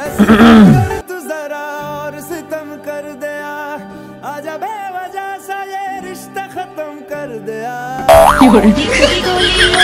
तू जरा और सितम कर दिया, आजा बेवजह सा ये रिश्ता खत्म कर दिया।